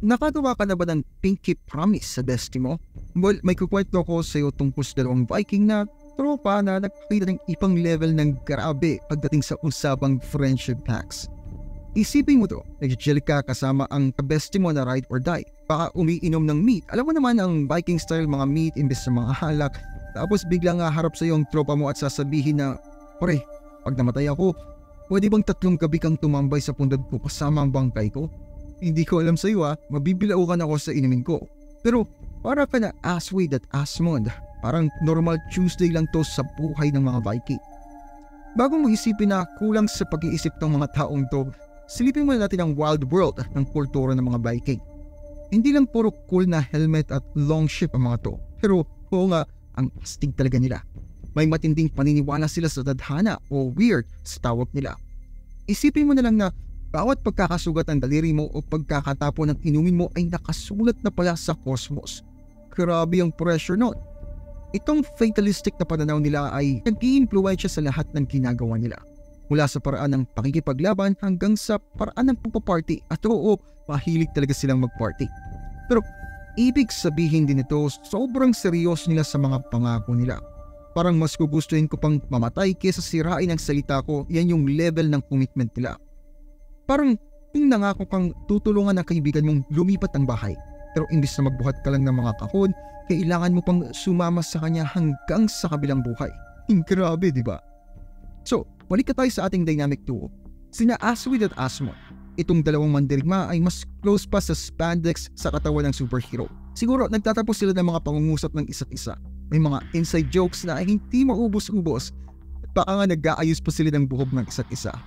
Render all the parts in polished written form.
Nakagawa ka na ba ng pinky promise sa bestie mo? Well, may kukwento ko sa iyo tungkol sa dalawang Viking na tropa na nagpakita ng ibang level ng grabe pagdating sa usapang friendship packs. Isipin mo to, nag-chill ka kasama ang bestie mo na ride or die. Baka umiinom ng meat. Alam mo naman ang Viking style, mga meat imbes sa mga halak. Tapos biglang harap sa iyo ang tropa mo at sasabihin na, "Pre, pag namatay ako, pwede bang 3 gabi kang tumambay sa pundad ko kasama ang bangkay ko?" Hindi ko alam sa iyo mabibilaukan ako sa inumin ko. Pero para ka na Aswid at Asmund, parang normal Tuesday lang to sa buhay ng mga Viking. Bago mo isipin na kulang sa pag-iisip ng mga taong to, silipin mo natin ang wild world ng kultura ng mga Viking. Hindi lang puro cool na helmet at long ship ang mga to, pero oo nga, ang astig talaga nila. May matinding paniniwala sila sa tadhana o weird sa tawag nila. Isipin mo na lang na bawat pagkakasugat ng daliri mo o pagkakatapon ng inumin mo ay nakasulat na pala sa cosmos. Grabe ang pressure nun. Itong fatalistic na pananaw nila ay nag-i-influensya sa lahat ng ginagawa nila. Mula sa paraan ng pakikipaglaban hanggang sa paraan ng pupaparty. At oo, mahilig talaga silang magparty. Pero ibig sabihin din ito, sobrang seryoso nila sa mga pangako nila. Parang mas gugustuhin ko pang mamatay kaysa sirain ang salita ko. Yan yung level ng commitment nila. Parang yung nangako kang tutulungan ng kaibigan mong lumipat ng bahay. Pero imbis na magbuhat ka lang ng mga kahon, kailangan mo pang sumama sa kanya hanggang sa kabilang buhay. Grabe, di ba? So, balik ka tayo sa ating dynamic duo. Sina Aswid at Asmund. Itong dalawang mandirigma ay mas close pa sa spandex sa katawan ng superhero. Siguro nagtatapos sila ng mga pangungusap ng isa't isa. May mga inside jokes na hindi maubos-ubos. At baka nga nag-aayos pa sila ng buhok ng isa't isa.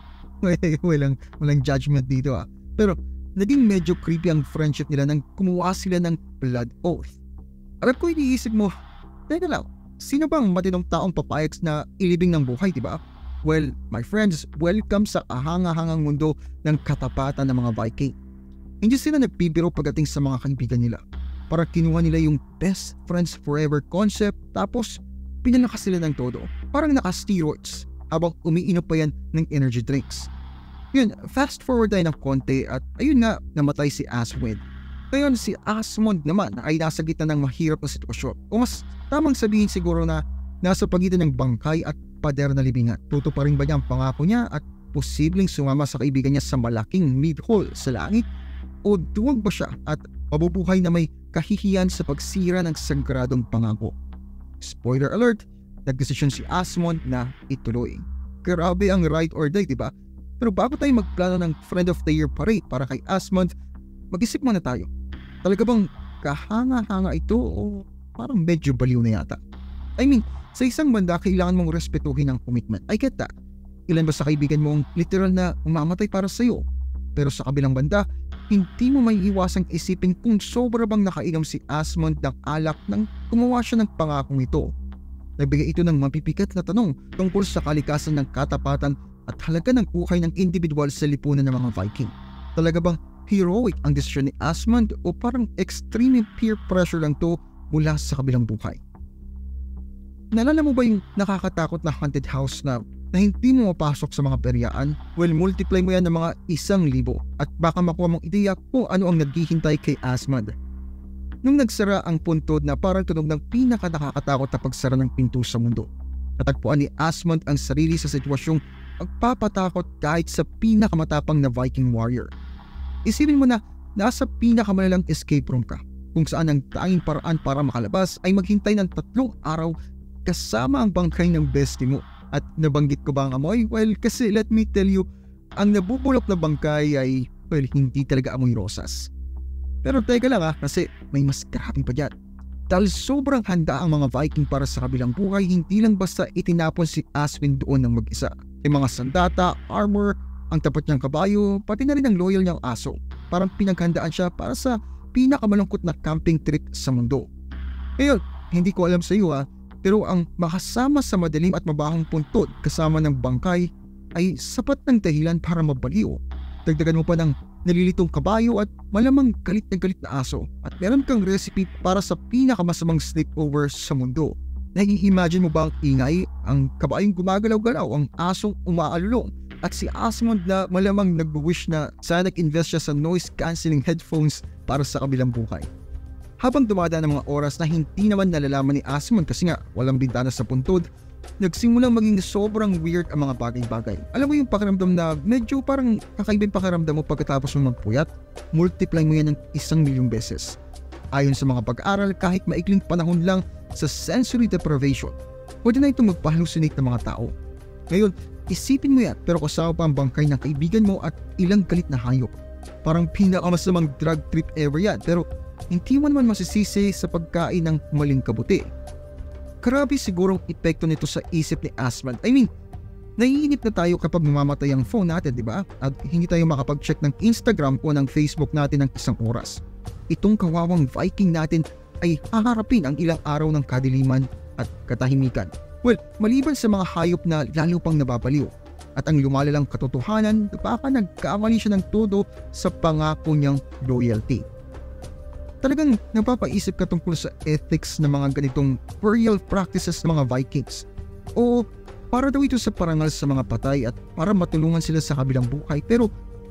walang judgment dito Pero naging medyo creepy ang friendship nila nang kumuha sila ng blood oath. Alam ko iniisip mo, teka lang, sino bang matinong taong papayag na ilibing ng buhay, diba? Well, my friends, welcome sa kahanga-hangang mundo ng katapatan ng mga Viking. Hindi sila nagpibiro pagdating sa mga kaibigan nila. Para kinuha nila yung best friends forever concept tapos pinalakas sila ng todo. Parang naka-steroids habang umiinom pa yan ng energy drinks. Yun, fast forward tayo ng konti at ayun nga, namatay si Aswid. Ngayon si Asmund naman ay nasa gitna ng mahirap na sitwasyon. O mas tamang sabihin siguro na nasa pagitan ng bangkay at pader na libingan. Tuto pa rin ba niya ang pangako niya at posibleng sumama sa kaibigan niya sa malaking mid-hole sa langit? O duwag ba siya at mabubuhay na may kahihiyan sa pagsira ng sagradong pangako? Spoiler alert, nagdesisyon si Asmund na ituloy. Grabe ang ride or die, diba? Pero bago tayo magplano ng Friend of the Year parade para kay Asmund, mag-isip muna tayo. Talaga bang kahanga-hanga ito o parang medyo baliw na yata? I mean, sa isang banda kailangan mong respetuhin ang commitment. I get that. Ilan ba sa kaibigan mong literal na umamatay para sa'yo? Pero sa kabilang banda, hindi mo may iwasang isipin kung sobra bang nakainom si Asmund ng alak nang gumawa siya ng pangakong ito. Nagbigay ito ng mapipikat na tanong tungkol sa kalikasan ng katapatan at halaga ng buhay ng individual sa lipunan ng mga Viking. Talaga bang heroic ang desisyon ni Asmund o parang extreme peer pressure lang to mula sa kabilang buhay? Naalala mo ba yung nakakatakot na haunted house na hindi mo mapasok sa mga peryaan? Well, multiply mo yan ng mga 1,000 at baka makuha mong ideya kung ano ang naghihintay kay Asmund. Nung nagsara ang puntod na parang tunog ng pinaka-nakakatakot na pagsara ng pinto sa mundo, natagpuan ni Asmund ang sarili sa sitwasyong magpapatakot kahit sa pinakamatapang na Viking warrior. Isipin mo na nasa pinakamalalang escape room ka, kung saan ang tanging paraan para makalabas ay maghintay ng 3 araw kasama ang bangkay ng bestie mo. At nabanggit ko ba ang amoy? Well, kasi let me tell you, ang nabubulok na bangkay ay, well, hindi talaga amoy rosas. Pero teka lang kasi may mas grabe pa dyan. Dahil sobrang handa ang mga Viking para sa kabilang buhay, hindi lang basta itinapon si Aswin doon ng mag-isa. May mga sandata, armor, ang tapat niyang kabayo, pati na rin ang loyal niyang aso. Parang pinaghandaan siya para sa pinakamalungkot na camping trip sa mundo. Ngayon, hindi ko alam sa iyo pero ang makasama sa madilim at mabahong puntod kasama ng bangkay ay sapat ng dahilan para mabaliw. Dagdagan mo pa ng nalilitong kabayo at malamang galit na aso at meron kang recipe para sa pinakamasamang sleepover sa mundo. Nai-imagine mo ba ang ingay, ang kabayong gumagalaw-galaw, ang asong umaalulong at si Asmund na malamang nag-wish na sana nag-invest siya sa noise cancelling headphones para sa kabilang buhay. Habang dumadaan ang mga oras na hindi naman nalalaman ni Asmund kasi nga walang bintana sa puntod, nagsimulang maging sobrang weird ang mga bagay-bagay. Alam mo yung pakiramdam na medyo parang kakaibang pakiramdam mo pagkatapos mo magpuyat? Multiply mo yan ng 1,000,000 beses. Ayon sa mga pag-aaral, kahit maikling panahon lang sa sensory deprivation, pwede na itong magpa-hallucinate ng mga tao. Ngayon, isipin mo yan pero kasama pa ang bangkay ng kaibigan mo at ilang galit na hayop. Parang pinakamasamang drug trip ever yan pero hindi mo naman masisisi sa pagkain ng maling kabuti. Grabe sigurong epekto nito sa isip ni Asmund. I mean, naiinip na tayo kapag mamamatay ang phone natin, di ba? At hindi tayo makapag-check ng Instagram o ng Facebook natin ng 1 oras. Itong kawawang Viking natin ay haharapin ang ilang araw ng kadiliman at katahimikan. Well, maliban sa mga hayop na lalo pang nababaliw at ang lumalalang katotohanan na baka nagkamali siya ng todo sa pangako niyang loyalty. Talagang napapaisip ka tungkol sa ethics ng mga ganitong burial practices ng mga Vikings. O para daw ito sa parangal sa mga patay at para matulungan sila sa kabilang buhay, pero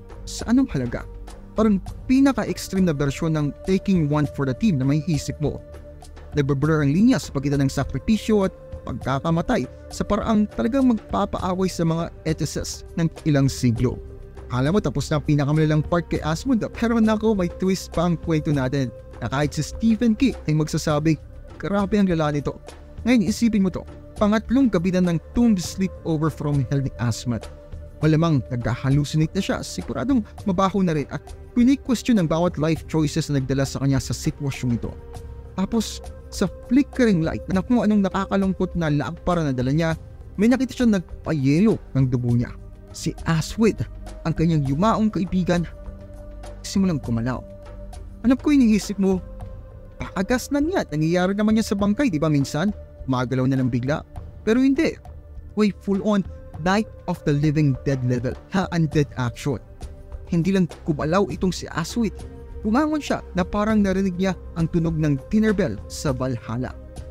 sa anong halaga? Parang pinaka-extreme na versyon ng taking one for the team na may isip mo. Nagbablur ang linya sa pagitan ng sakripisyo at pagkakamatay sa paraang talagang magpapaaway sa mga etises ng ilang siglo. Alam mo, tapos na ang pinakamalalang part kay Asmund, pero nako, may twist pa ang kwento natin na kahit si Stephen King ay magsasabi, grabe ang lala nito. Ngayon isipin mo to, pangatlong gabi na ng tomb sleepover from hell ni Asmund. Malamang nag-hallucinate na siya, siguradong mabaho na rin at question ng bawat life choices na nagdala sa kanya sa sitwasyong ito. Tapos sa flickering light na kung anong nakakalungkot na laagpara na dala niya, may nakita siya nagpayelo ng dugo niya. Si Aswid, ang kanyang yumaong kaibigan, simulang kumalaw. Alam ko iniisip mo, pakagas lang yan, nangyayari naman yan sa bangkay, di ba minsan? Magalaw na lang bigla. Pero hindi. Way full on Night of the Living Dead level, undead action. Hindi lang kumalaw itong si Aswid. Bumangon siya na parang narinig niya ang tunog ng dinner bell sa Valhalla.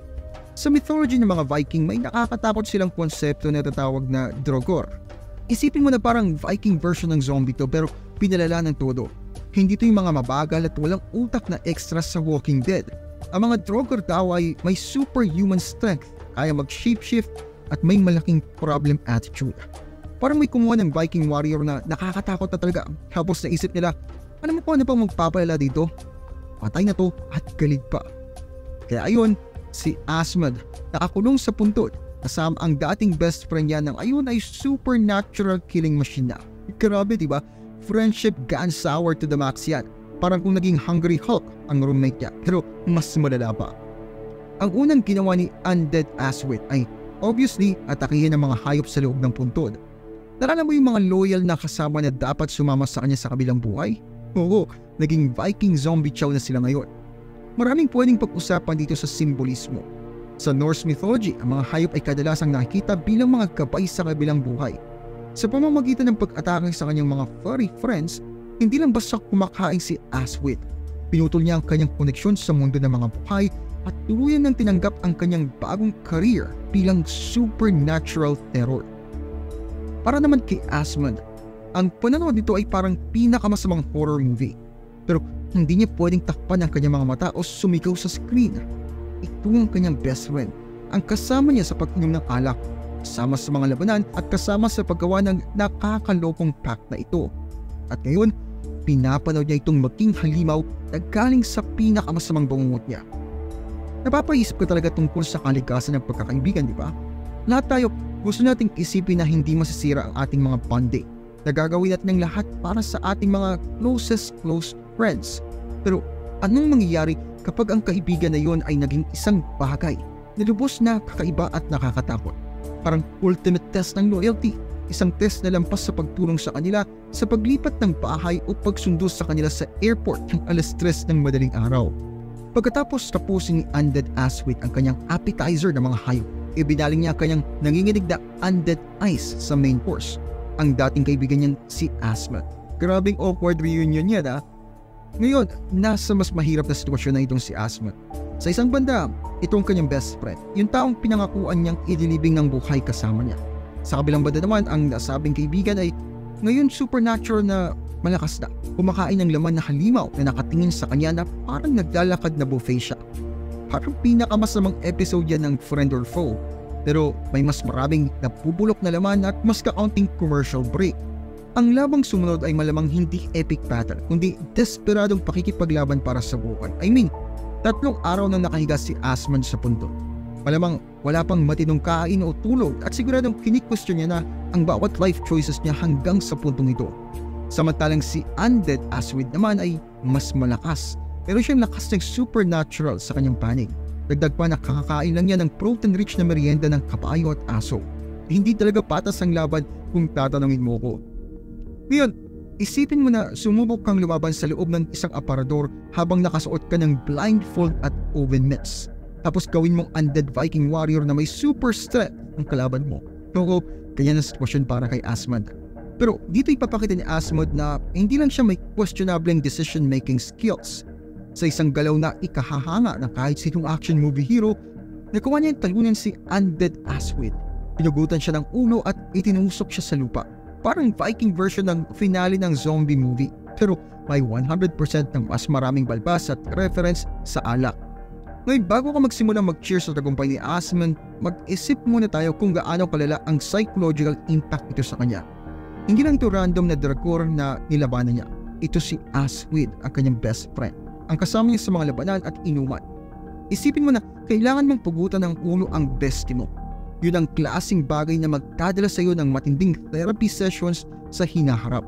Sa mythology ng mga Viking, may nakakatakot silang konsepto na tatawag na Drogor. Isipin mo na parang Viking version ng zombie to pero pinalala ng todo. Hindi to yung mga mabagal at walang utak na extra sa Walking Dead. Ang mga Drogor daw ay may superhuman strength, kaya mag-shapeshift at may malaking problem attitude. Parang may kumuha ng Viking warrior na nakakatakot na talaga. Tapos naisip nila, ano mo pa na pang magpapalala dito? Patay na to at galit pa. Kaya ayun, si Asmund nakakulong sa puntod kasama ang dating best friend niya ng ayun ay supernatural killing machine na. Grabe diba? Friendship gone sour to the max yan. Parang kung naging Hungry Hulk ang roommate niya, pero mas malala pa. Ang unang ginawa ni Undead Aswid ay obviously atakihin ang mga hayop sa loob ng puntod. Nalala mo yung mga loyal na kasama na dapat sumama sa kanya sa kabilang buhay? Oo, naging Viking zombie chow na sila ngayon. Maraming pwedeng pag-usapan dito sa simbolismo. Sa Norse mythology, ang mga hayop ay kadalasang nakikita bilang mga gabay sa kabilang buhay. Sa pamamagitan ng pag-atake sa kanyang mga furry friends, hindi lang basta kumakain si Aswid. Pinutol niya ang kanyang koneksyon sa mundo ng mga buhay at tuluyan nang tinanggap ang kanyang bagong career bilang supernatural terror. Para naman kay Asmund, ang pananood nito ay parang pinakamasamang horror movie. Pero hindi niya pwedeng takpan ang kanyang mga mata o sumigaw sa screen. Ito ang kanyang best friend, ang kasama niya sa pag-inom ng alak, kasama sa mga labanan at kasama sa paggawa ng nakakalokong pact na ito. At ngayon, pinapanood niya itong maging halimaw na galing sa pinakamasamang bangungot niya. Napapaisip ka talaga tungkol sa kalikasan ng pagkakaibigan, di ba? Lahat tayo gusto nating isipin na hindi masisira ang ating mga bonding. Nagagawin natin ang lahat para sa ating mga close friends. Pero anong mangyayari kapag ang kaibigan na yon ay naging isang bagay na lubos na kakaiba at nakakatakot? Parang ultimate test ng loyalty. Isang test na lampas sa pagtulong sa kanila sa paglipat ng bahay o pagsundo sa kanila sa airport ng 3:00 ng madaling araw. Pagkatapos tapusin ni Undead Aswid ang kanyang appetizer ng mga hayop, ibinaling niya kanyang nanginginig na undead ice sa main course. Ang dating kaibigan niyan si Asmund. Grabing awkward reunion yan ha. Ngayon, nasa mas mahirap na sitwasyon na itong si Asmund. Sa isang banda, itong kanyang best friend, yung taong pinangakuan niyang idilibing ng buhay kasama niya. Sa kabilang banda naman, ang nasabing kaibigan ay ngayon supernatural na malakas na, kumakain ng laman na halimaw na nakatingin sa kanya na parang naglalakad na buffet siya. Parang pinakamasamang episode yan ng Friend or Foe, pero may mas maraming napubulok na laman at mas kaunting commercial break. Ang labang sumunod ay malamang hindi epic battle, kundi desperadong pakikipaglaban para sa buhay. 3 araw na nakahiga si Asmund sa punto. Malamang wala pang matinong kain o tulog at siguradong kini-question niya na ang bawat life choices niya hanggang sa puntong ito. Samantalang si Undead Aswid naman ay mas malakas, pero siyang lakas ng supernatural sa kanyang panig. Dagdag pa na kakakain lang niya ng protein-rich na merienda ng kabayo at aso. Hindi talaga patas ang laban kung tatanungin mo ko. Ngayon, isipin mo na sumubok kang lumaban sa loob ng isang aparador habang nakasuot ka ng blindfold at oven mitts. Tapos gawin mong undead Viking warrior na may super strength ang kalaban mo. Oo, kanya na sitwasyon para kay Asmund. Pero dito ipapakita ni Asmund na hindi lang siya may questionable decision-making skills. Sa isang galaw na ikahahanga ng kahit sinong action movie hero, nagawa niya yung talunan si Undead Aswid. Pinugutan siya ng ulo at itinusok siya sa lupa. Parang Viking version ng finale ng zombie movie, pero may 100% ng mas maraming balbas at reference sa alak. Ngayon, bago ka magsimula mag-cheer sa tagumpay ni Asmund, mag-isip muna tayo kung gaano kalala ang psychological impact ito sa kanya. Hindi lang ito random na drakor na nilabanan niya. Ito si Aswid, ang kanyang best friend, ang kasama niya sa mga labanan at inuman. Isipin mo na kailangan mong pugutan ng ulo ang bestie mo. Yun ang klaseng bagay na magdadala sa iyo ng matinding therapy sessions sa hinaharap.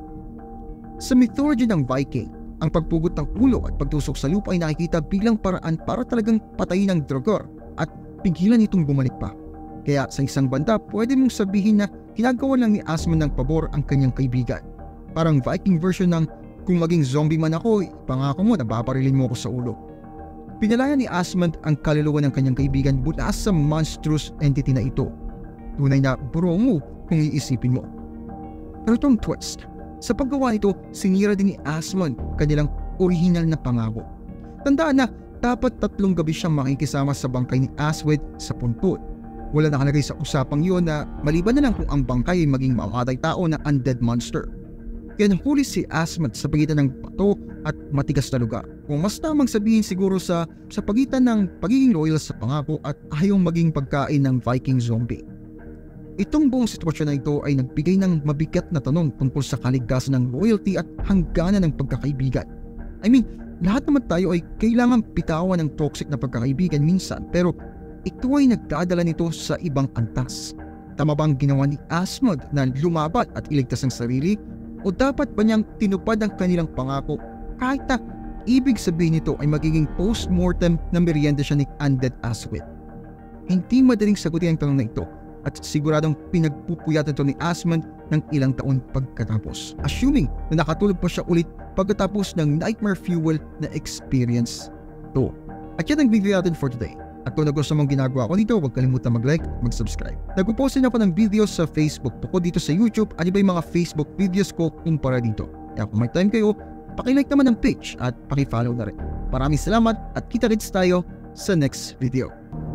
Sa mythology ng Viking, ang pagpugot ng ulo at pagtusok sa lupa ay nakikita bilang paraan para talagang patayin ang drakor at pigilan itong bumalik pa. Kaya sa isang banda, pwede mong sabihin na ginagawa lang ni Asmund ng pabor ang kanyang kaibigan. Parang Viking version ng kung maging zombie man ako, pangako mo na babarilin mo ako sa ulo. Pinalaya ni Asmund ang kaluluwa ng kanyang kaibigan mula sa monstrous entity na ito. Tunay na burongo kung iisipin mo. Pero itong twist, sa paggawa nito, sinira din ni Asmund kanilang original na pangako. Tandaan na dapat 3 gabi siyang makikisama sa bangkay ni Aswid sa puntod. Wala nakalagay sa usapang yun na maliban na lang kung ang bangkay ay maging mamamatay tao na undead monster. Kaya nahuli si Asmund sa pagitan ng bato at matigas na lugar. Kung mas tamang sabihin siguro sa pagitan ng pagiging loyal sa pangako at ayong maging pagkain ng Viking zombie. Itong buong sitwasyon na ito ay nagbigay ng mabigat na tanong tungkol sa kaligtasan ng loyalty at hangganan ng pagkakaibigan. Lahat naman tayo ay kailangang bitawan ng toxic na pagkakaibigan minsan, pero ito ay nagdadala nito sa ibang antas. Tama bang ginawa ni Asmund na lumaban at iligtas ang sarili? O dapat ba niyang tinupad ang kanilang pangako kahit na ibig sabihin nito ay magiging post-mortem na merienda siya ni Undead Aswid? Hindi madaling sagutin ang tanong na ito at siguradong pinagpupuyat ito ni Asmund ng ilang taon pagkatapos, assuming na nakatulog pa siya ulit pagkatapos ng nightmare fuel na experience to. At yan ang video natin for today. At kung nagustuhan mong ginagawa ko dito, huwag kalimutan mag-like, mag-subscribe. Nagpo-post din ako ng videos sa Facebook, bukod dito sa YouTube, at iba yung mga Facebook videos ko kumpara dito. Kaya kung may time kayo, paki-like naman ng page at paki-follow na rin. Maraming salamat at kita-kits tayo sa next video.